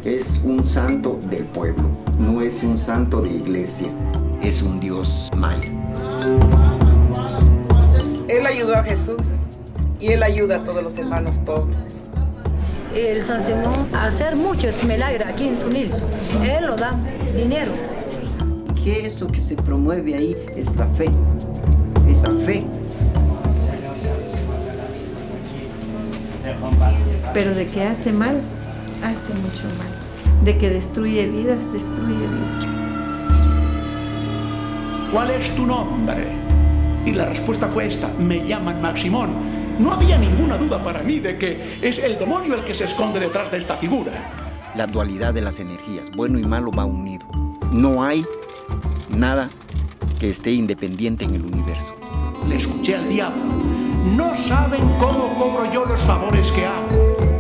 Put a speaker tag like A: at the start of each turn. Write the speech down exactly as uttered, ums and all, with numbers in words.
A: Es un santo del pueblo, no es un santo de iglesia, es un Dios maya.
B: Él ayudó a Jesús y Él ayuda a todos los hermanos pobres.
C: El San Simón a hacer muchos milagros aquí en Sunil. Él lo da dinero.
D: ¿Qué es lo que se promueve ahí? Es la fe, esa fe.
E: Pero de que hace mal, hace mucho mal. De que destruye vidas, destruye vidas.
F: ¿Cuál es tu nombre? Y la respuesta fue esta: me llaman Maximón. No había ninguna duda para mí de que es el demonio el que se esconde detrás de esta figura.
A: La dualidad de las energías, bueno y malo, va unido. No hay nada que esté independiente en el universo.
F: Le escuché al diablo: no saben cómo cobro yo los favores que hago.